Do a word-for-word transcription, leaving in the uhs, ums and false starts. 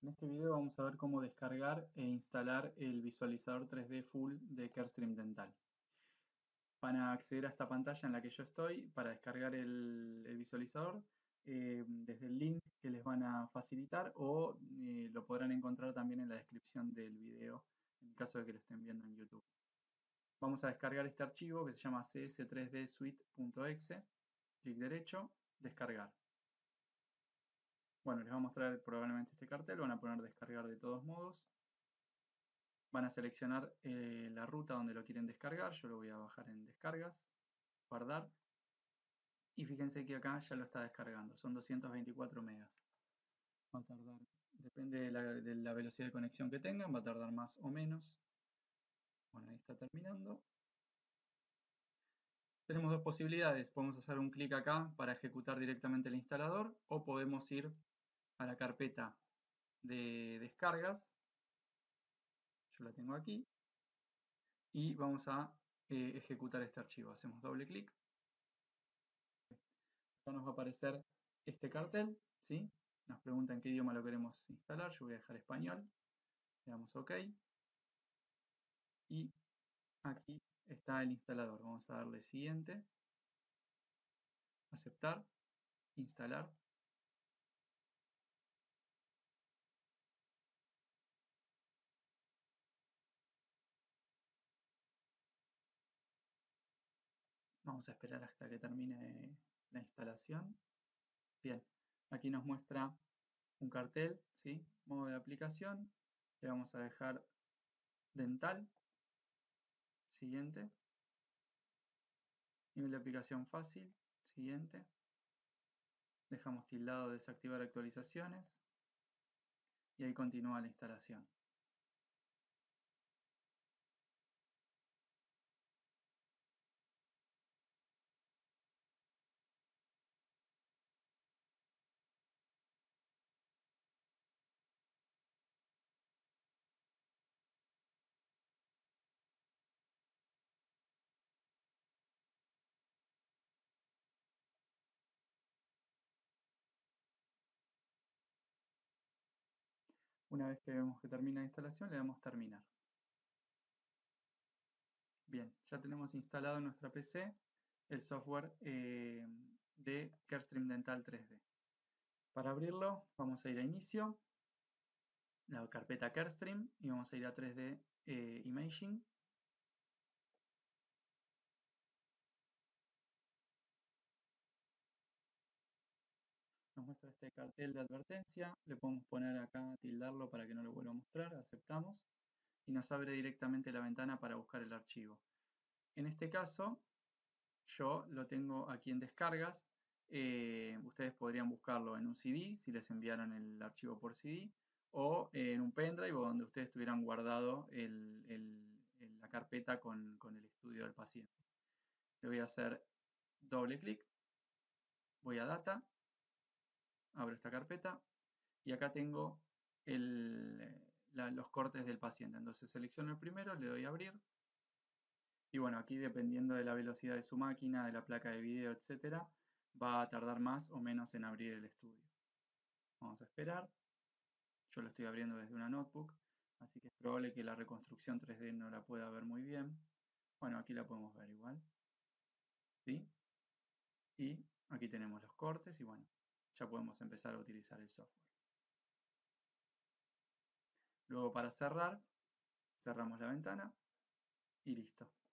En este video vamos a ver cómo descargar e instalar el visualizador tres D Full de Carestream Dental. Van a acceder a esta pantalla en la que yo estoy para descargar el, el visualizador eh, desde el link que les van a facilitar o eh, lo podrán encontrar también en la descripción del video en caso de que lo estén viendo en YouTube. Vamos a descargar este archivo que se llama c s tres d suite punto e x e. Clic derecho, descargar. Bueno, les voy a mostrar probablemente este cartel, van a poner descargar de todos modos. Van a seleccionar eh, la ruta donde lo quieren descargar, yo lo voy a bajar en descargas, guardar. Y fíjense que acá ya lo está descargando, son doscientos veinticuatro megas. Va a tardar, depende de la, de la velocidad de conexión que tengan, va a tardar más o menos. Bueno, ahí está terminando. Tenemos dos posibilidades, podemos hacer un clic acá para ejecutar directamente el instalador o podemos ir a la carpeta de descargas, yo la tengo aquí, y vamos a eh, ejecutar este archivo. Hacemos doble clic, acá nos va a aparecer este cartel, ¿sí? Nos pregunta en qué idioma lo queremos instalar, yo voy a dejar español, le damos OK, y aquí está el instalador, vamos a darle siguiente, aceptar, instalar. Vamos a esperar hasta que termine la instalación. Bien, aquí nos muestra un cartel, ¿sí? Modo de aplicación, le vamos a dejar dental, siguiente, nivel de aplicación fácil, siguiente, dejamos tildado desactivar actualizaciones y ahí continúa la instalación. Una vez que vemos que termina la instalación, le damos terminar. Bien, ya tenemos instalado en nuestra P C el software eh, de Carestream Dental tres D. Para abrirlo, vamos a ir a Inicio, la carpeta Carestream, y vamos a ir a tres D eh, Imaging. Nos muestra este cartel de advertencia, le podemos poner acá, tildarlo para que no lo vuelva a mostrar, aceptamos, y nos abre directamente la ventana para buscar el archivo. En este caso, yo lo tengo aquí en descargas. Eh, ustedes podrían buscarlo en un C D si les enviaron el archivo por C D o en un pendrive o donde ustedes tuvieran guardado el, el, el, la carpeta con, con el estudio del paciente. Le voy a hacer doble clic, voy a Data, abro esta carpeta y acá tengo el, la, los cortes del paciente. Entonces selecciono el primero, le doy a abrir. Y bueno, aquí dependiendo de la velocidad de su máquina, de la placa de video, etcétera, va a tardar más o menos en abrir el estudio. Vamos a esperar. Yo lo estoy abriendo desde una notebook, así que es probable que la reconstrucción tres D no la pueda ver muy bien. Bueno, aquí la podemos ver igual. ¿Sí? Y aquí tenemos los cortes y bueno, ya podemos empezar a utilizar el software. Luego para cerrar, cerramos la ventana y listo.